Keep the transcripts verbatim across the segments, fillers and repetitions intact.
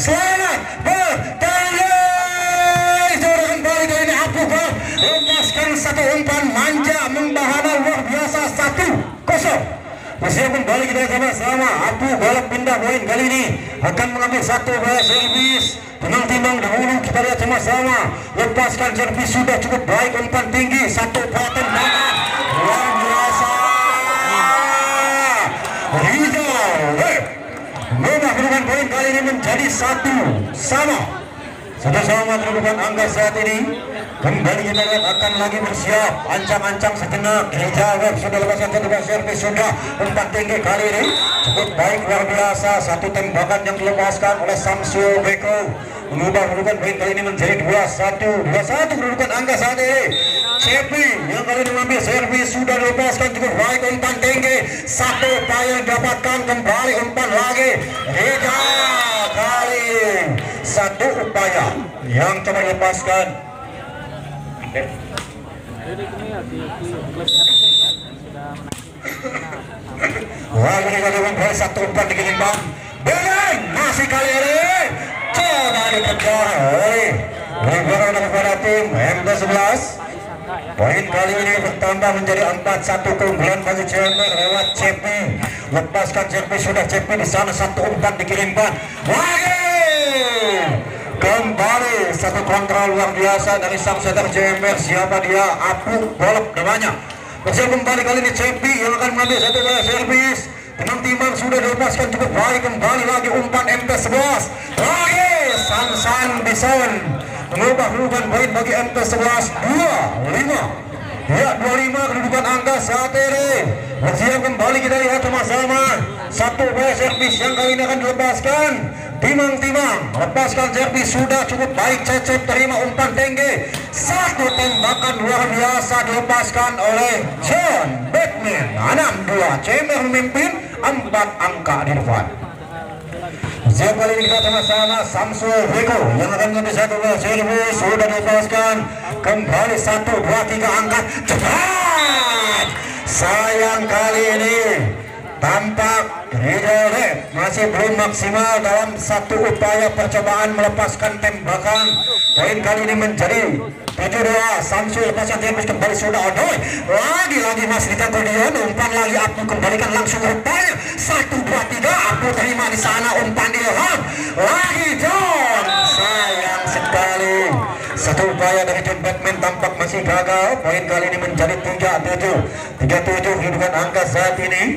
selamat bertanding. Sudah kembali ke ini Apu lepaskan satu umpan manja membahana luar biasa satu kosong. Masih kembali kita sama-sama. Apu balap pindah poin kali ini akan mengambil satu bola servis. Tenang timbang dahulu, kita lihat sama-sama. Lepaskan servis sudah cukup baik, umpan tinggi, satu paten tangan luar biasa. Rizal Mudah kedudukan poin kali ini menjadi satu sama. Satu sama kedudukan angka saat ini. Kembali kita lihat akan lagi bersiap. Ancang-ancang sejenak. Rizal sudah lepaskan satu bola servis sudah. Umpan tinggi kali ini cukup baik, luar biasa. Satu tembakan yang dilepaskan oleh Samsul Beko mengubah kedudukan poin kali ini menjadi dua satu. dua satu kedudukan angka saat ini. Cepi yang kali ini mengambil servis sudah dilepaskan cukup baik, umpan tinggi, satu upaya dapatkan, kembali umpan lagi. Rizal kali satu upaya yang coba dilepaskan. Wah, ini kali satu umpan dikirim bang. Beleng masih kali ini coba dikejar oleh Libero kepada tim M T sebelas. Poin kali ini bertambah menjadi empat satu, keunggulan bagi Cemer lewat Cepi. Lepaskan Cepi, sudah Cepi di sana, satu umpan dikirimkan lagi. Kembali satu kontrol luar biasa dari sang setter Cemer. Siapa dia? Apu bolak namanya. Masih kembali kali ini Cepi yang akan mengambil satu bola servis. Tenang timbang sudah dilepaskan cukup baik, kembali lagi umpan M T sebelas lagi. San-San Bison mengubah kedudukan poin bagi M T sebelas dua lima. Ya, dua lima kedudukan angka saat ini. Bersiap kembali kita lihat sama-sama. Satu bola servis yang kali ini akan dilepaskan. Timang-timang lepaskan servis sudah cukup baik. Cecep terima umpan tinggi. Satu tembakan luar biasa dilepaskan oleh John Batman. enam dua. Cemer memimpin empat angka di depan. Siap kali ini kita sama-sama. Samsul Beko yang akan mengambil satu bola servis sudah dilepaskan. Kembali satu dua tiga angkat cepat. Sayang kali ini tampak Rizal masih belum maksimal dalam satu upaya percobaan melepaskan tembakan. Poin kali ini menjadi tujuh dua. Samsul lepaskan servis kembali sudah Odoy. Lagi-lagi Mas Rita Gordion, umpan lagi Apu kembalikan langsung upaya. satu dua tiga Apu terima di sana, umpan Ilham. Lagi John. Sayang sekali. Satu upaya dari John Batman tampak masih gagal. Poin kali ini menjadi tiga tujuh. tiga tujuh kedudukan angka saat ini.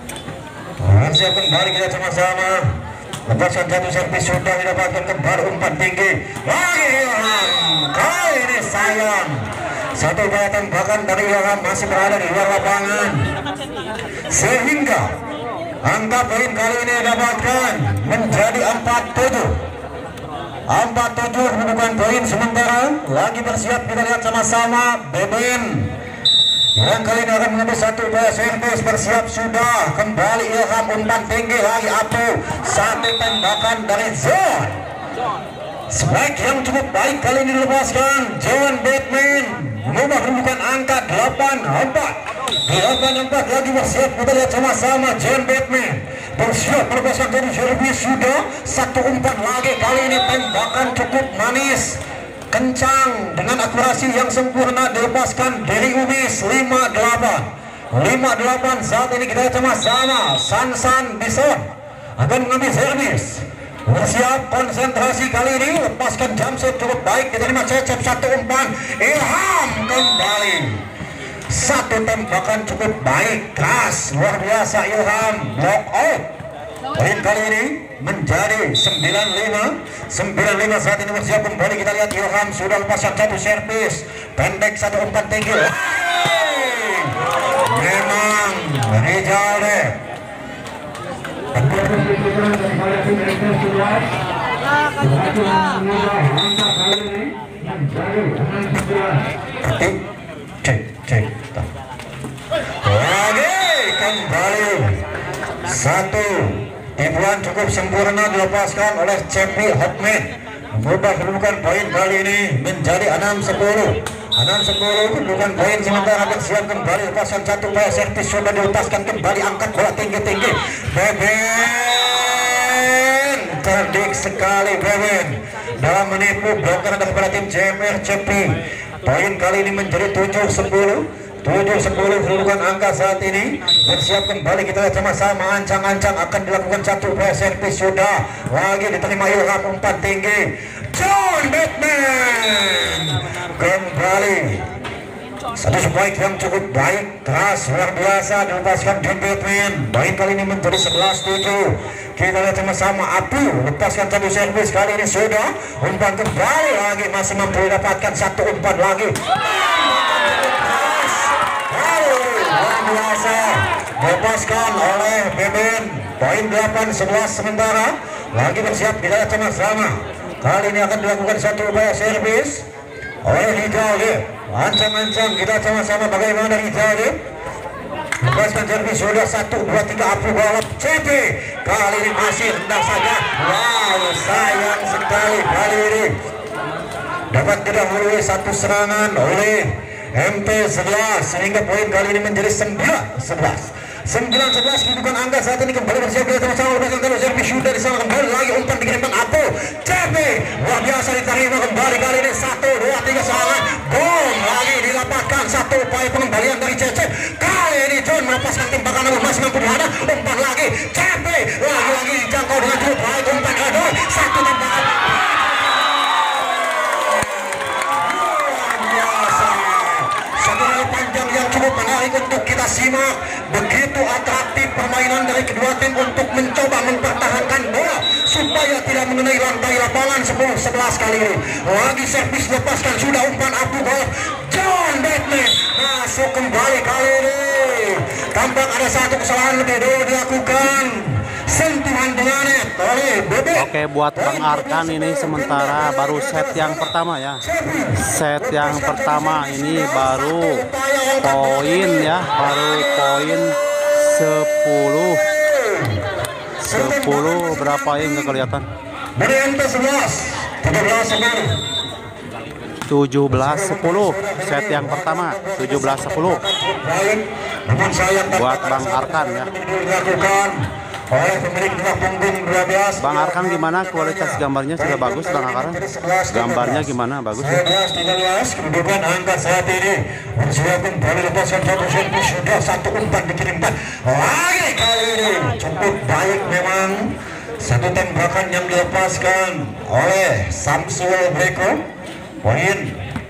Siap kembali kita sama-sama. Lepaskan satu servis sudah didapatkan, kembali umpan tinggi lagi Ilham. Kali ini sayang. Satu upaya tembakan dari Ilham masih berada di luar lapangan, sehingga angka poin kali ini didapatkan menjadi empat tujuh. empat tujuh kedudukan poin sementara. Lagi bersiap kita lihat sama-sama. Beben yang kali ini akan mengambil satu bola servis, bersiap sudah. Kembali Ilham, umpan tinggi lagi Apu. Satu tembakan dari John. Strike yang cukup baik kali ini dilepaskan John Batman. Mengubah kedudukan angka delapan empat. delapan empat lagi bersiap kita lihat sama-sama. John Batman bersiap melepaskan dari servis sudah. Satu umpan lagi kali ini tembakan cukup manis, kencang dengan akurasi yang sempurna dilepaskan dari Umis. Lima delapan lima delapan saat ini kita sama-sama. San-San Bison akan mengambil servis, bersiap konsentrasi kali ini. Lepaskan jumpshot cukup baik, diterima Cecep. Satu umpan Ilham kembali. Satu tembakan cukup baik, keras luar biasa Ilham. Block out. Poin kali ini menjadi sembilan lima. sembilan lima saat ini bersiap kembali kita lihat. Ilham sudah lepaskan satu servis pendek, satu umpan tinggi. Memang Rizal deh. Cek cek lagi kembali. Satu tipuan cukup sempurna dilepaskan oleh Cepi Hotman. Mengubah kedudukan poin kali ini menjadi enam sepuluh. enam sepuluh kedudukan poin sementara. Bersiap kembali lepaskan satu bola servis sudah dilepaskan, kembali angkat bola tinggi-tinggi. Beben cerdik sekali Beben dalam menipu bloker daripada tim J M R C P. Poin kali ini menjadi tujuh sepuluh. tujuh sepuluh kedudukan angka saat ini. Bersiap kembali kita lihat sama-sama. Ancang-ancang akan dilakukan satu upaya servis. Sudah lagi diterima Ilham umpan tinggi. John Batman kembali. Satu spike yang cukup baik, keras, luar biasa dilepaskan John Batman. Poin kali ini menjadi sebelas tujuh. Kita lihat sama-sama. Apu lepaskan satu servis. Kali ini sudah umpan kembali lagi, masih mampu dapatkan satu umpan lagi. Luar biasa dilepaskan oleh Beben. Poin delapan sebelas sementara. Lagi bersiap kita lihat sama-sama. Kali ini akan dilakukan satu upaya servis oleh Hijaude. Ancang-ancang kita sama-sama bagaimana Hijaude. Lepaskan servis sudah satu dua tiga Apu balap C P. Kali ini masih rendah saja. Wow, sayang sekali kali ini dapat didahului satu serangan oleh M T sebelas sehingga poin kali ini menjadi sembilan sebelas. sembilan sebelas kedudukan angka saat ini. Kembali bersiap kita sama-sama lepaskan terus servis sudah di sana. Kembali lagi umpan dikirimkan Apu C P. Luar biasa diterima kembali kali ini satu dua tiga serangan. Gol lagi didapatkan satu upaya pengembalian dari C C. Kali ini John melepaskan tembakan namun masih mampu dihadang. Umpan lagi C P. Lagi-lagi dijangkau dengan cukup baik umpan Adoy. Satu tembakan. Cukup menarik untuk kita simak. Begitu atraktif permainan dari kedua tim untuk mencoba mempertahankan bola supaya tidak mengenai lantai lapangan. Sepuluh sebelas kali ini. Lagi servis lepaskan sudah umpan Apu gol. John Batman masuk kembali kali ini. Tampak ada satu kesalahan lebih dulu dilakukan. Sentuhan dengan net oleh Bebe. Oke, buat Bang Arkan ini sementara baru set yang pertama ya. Set yang pertama ini baru poin ya, baru poin sepuluh. sepuluh berapa ya nggak kelihatan. tujuh belas sepuluh set yang pertama tujuh belas sepuluh buat Bang Arkan ya. Oleh pemilik rumah punggung dua belas. Bang Arkan gimana kualitas gambarnya? Sudah bagus Bang Arkan? Gambarnya gimana? Bagus ya? tiga belas kedudukan angka saat ini. Bersiap kembali lepaskan satu servis sudah satu umpan dikirimkan. Lagi kali ini cukup baik memang. Satu tembakan yang dilepaskan oleh Samsul Breko. Poin.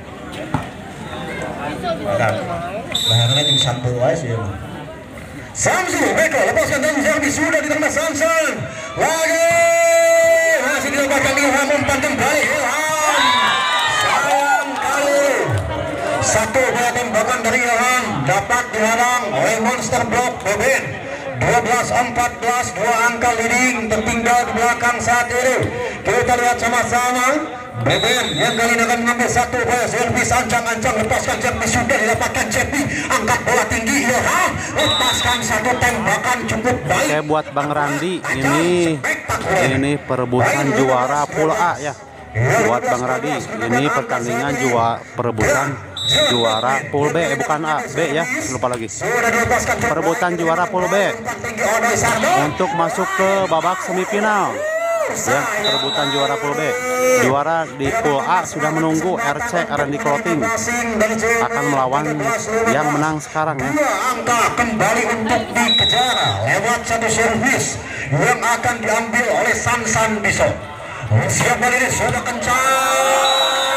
Bahannya yang satu aja sih. Samsul Beko lepaskan dan servis sudah diterima Samsul. Lagi masih dilepaskan Ilham umpan kembali Ilham. Sayang kali satu bola tembakan dari Ilham dapat dihadang oleh monster block Beben. dua belas empat belas dua angka leading tertinggal di belakang saat ini. Kita lihat sama-sama. Beben yang kali ini akan mengambil satu upaya servis. Ancang-ancang lepaskan servis sudah didapatkan Cepi. Angkat bola tinggi Ilham. Lepaskan satu tembakan cukup baik. Oke, buat Bang Randi ini ini perebutan juara Pool A ya. Buat Bang Randi ini pertandingan juara perebutan juara Pool B, eh bukan A, B ya, lupa lagi. Perebutan juara Pool B untuk masuk ke babak semifinal. Ya, perebutan juara Pool B. Juara di Pool A sudah menunggu R C R and D Clothing akan melawan yang menang sekarang ya. Angka kembali untuk dikejar lewat satu servis yang akan diambil oleh Sansan Bison. Siap kali ini sudah kencang.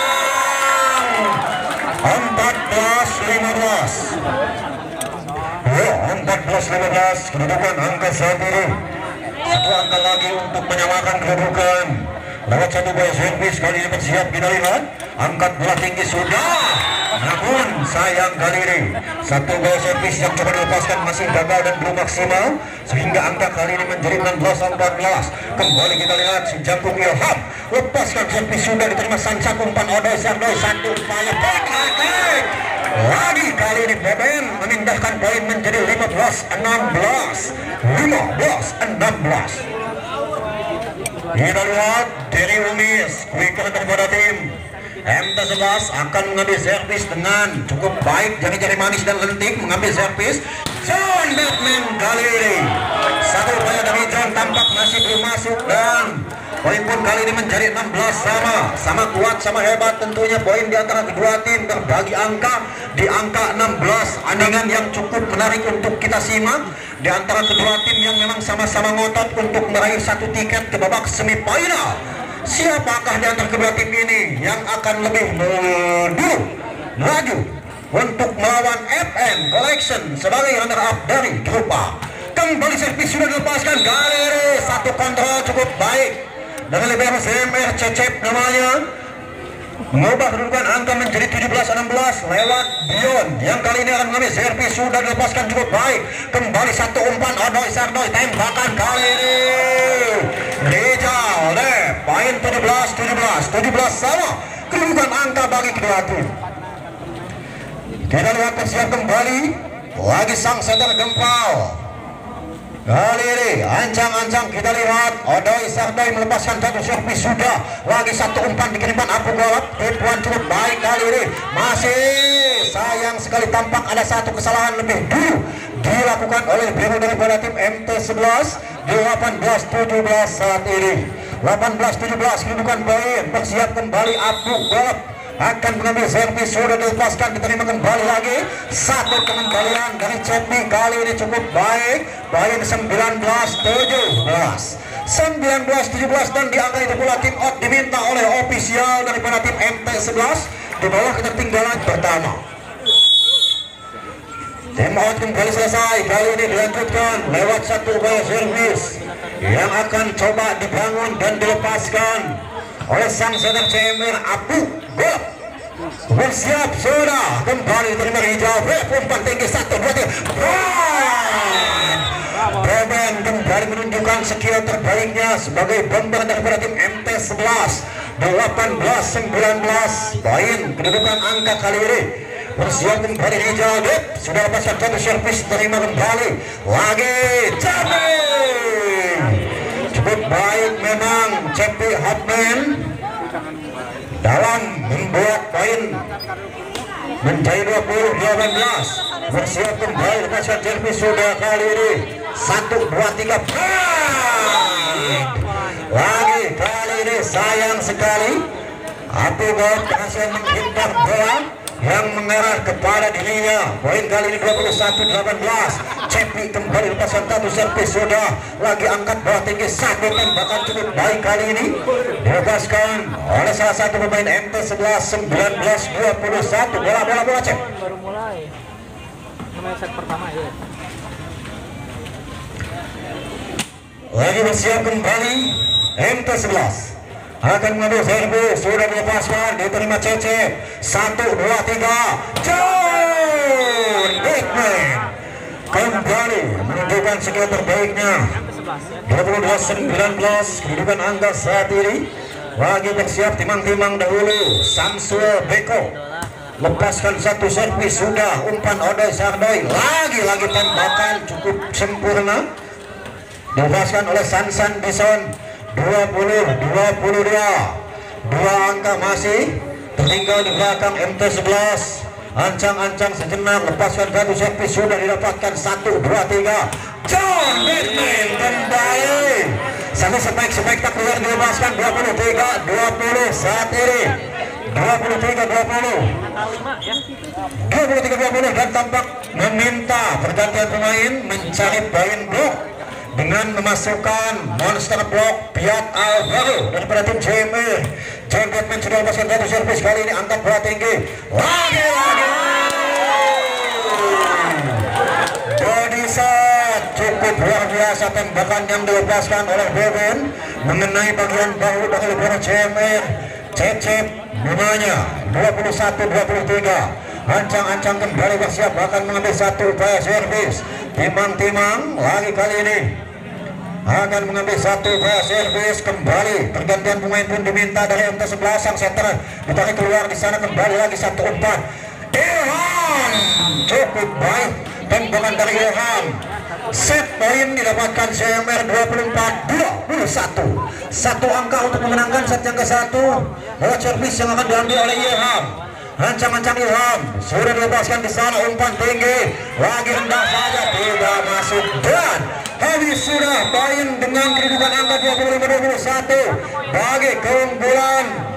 empat belas lima belas. Ya, empat belas lima belas kedudukan angka saat ini. Satu angka lagi untuk menyamakan kedudukan. Lewat satu bola servis kali ini bersiap kita lihat. Angkat bola tinggi sudah. Namun sayang kali ini satu bola servis yang coba dilepaskan masih gagal dan belum maksimal sehingga angka kali ini menjadi enam belas empat belas. Kembali kita lihat si Jangkung Ilham lepaskan servis sudah diterima Sansak umpan Odoy Sardoy satu upaya baik lagi kali ini Beben memindahkan poin menjadi lima belas enam belas lima belas enam belas. Kita lihat dari Umis quicker daripada tim M T sebelas akan mengambil servis dengan cukup baik, jari-jari manis dan lentik mengambil servis. John Batman kali ini satu upaya dari John tampak masih belum masuk dan Poin pun kali ini menjadi enam belas sama. Sama kuat, sama hebat tentunya poin di antara kedua tim berbagi angka di angka enam belas. Andingan yang cukup menarik untuk kita simak di antara kedua tim yang memang sama-sama ngotot untuk meraih satu tiket ke babak semifinal. Siapakah di antara kedua tim ini yang akan lebih maju maju untuk melawan F M Collection sebagai runner up dari grup A? Kembali servis sudah dilepaskan, Galeri satu kontrol cukup baik dengan libero C M R Cecep namanya, mengubah kedudukan angka menjadi tujuh belas enam belas lewat Dion yang kali ini akan mengambil servis sudah dilepaskan cukup baik. Kembali satu umpan Odoy Sardoy, tembakan kali ini Rijal deh, poin tujuh belas tujuh belas tujuh belas sama kedudukan angka bagi kedua tim. Kita lihat persiap kembali lagi sang setter Gempal. Kali ini ancang-ancang kita lihat Odoy Sardoy melepaskan satu servis sudah lagi satu umpan dikirimkan Apu Golap. Tipuan cukup baik kali ini, masih sayang sekali tampak ada satu kesalahan lebih dulu dilakukan oleh Biro daripada tim M T sebelas. Delapan belas tujuh belas saat ini, delapan belas tujuh belas kedudukan poin. Bersiap kembali Apu Golap akan mengambil servis sudah dilepaskan, diterima kembali lagi satu kembalian dari Cepi kali ini cukup baik. Poin sembilan belas tujuh belas sembilan belas tujuh belas dan di angka itu pula tim out diminta oleh ofisial daripada tim M T sebelas di bawah ketertinggalan pertama. Tim out kembali selesai, kali ini dilanjutkan lewat satu upaya servis yang akan coba dibangun dan dilepaskan oleh sang setter C M R Apu Golap. Bersiap sudah kembali terima hijau, umpan tinggi satu dua tiga. Beben kembali menunjukkan skill terbaiknya sebagai bomber daripada tim M T sebelas. Delapan belas sembilan belas poin kedudukan angka kali ini. Bersiap kembali hijau, Dip sudah lepaskan satu servis, terima kembali lagi Cepi. Cukup baik memang Cepi Hotman dalam membuat poin menjadi dua puluh delapan belas. Bersiap kembali lepaskan servis sudah kali ini satu dua tiga lagi kali ini sayang sekali Apu Golap berhasil menghindar bola yang mengarah kepada dirinya. Poin kali ini dua puluh satu delapan belas. Cepi kembali lepaskan satu servis sudah lagi angkat bola tinggi, satu tembakan cukup baik kali ini dilepaskan oleh salah satu pemain M T sebelas. Sembilan belas dua puluh satu bola bola bola Cep. Baru mulai namanya set pertama ya. Lagi bersiap kembali M T sebelas akan mengambil servis sudah dilepaskan, diterima Cecep satu dua tiga. John Dickman kembali menunjukkan skill terbaiknya. Dua puluh dua sembilan belas kedudukan angka saat ini. Lagi bersiap timang-timang dahulu Samsul Beko lepaskan satu servis sudah umpan Odoy Sardoy, lagi-lagi tembakan cukup sempurna dilepaskan oleh Sansan Bison. Dua puluh dua puluh dua dua angka masih tertinggal di belakang M T sebelas. Ancang-ancang sejenak lepaskan satu servis sudah didapatkan satu dua tiga. John Dickman kembali sampai sebaik-sebaik tak keluar dilepaskan. Dua puluh tiga dua puluh saat ini, dua puluh tiga dua puluh dua puluh tiga dua puluh dan tampak meminta pergantian pemain mencari poin blok dengan memasukkan monster block Piat Alvaro daripada tim C M R. John Dickman sudah lepaskan satu servis kali ini angkat bola tinggi lagi-lagi body shot cukup luar biasa, tembakan yang dilepaskan oleh Beben mengenai bagian bahu dari LeBron C M R. Cecep namanya dua puluh satu dua puluh tiga. Ancang-ancang kembali bersiap akan mengambil satu upaya servis. Timang-timang lagi kali ini akan mengambil satu upaya servis kembali. Pergantian pemain pun diminta dari M T sebelas. Sang setter ditarik keluar di sana, kembali lagi satu umpan. Ilham cukup baik tembakan dari Ilham. Set poin didapatkan C M R dua puluh empat dua puluh satu. Satu angka untuk memenangkan set yang ke satu. Bola servis yang akan diambil oleh Ilham. Ancang-ancang Ilham sudah dilepaskan di sana, umpan tinggi lagi hendak saja tidak masuk, dan habis sudah poin dengan kedudukan angka dua puluh lima dua puluh satu bagi keunggulan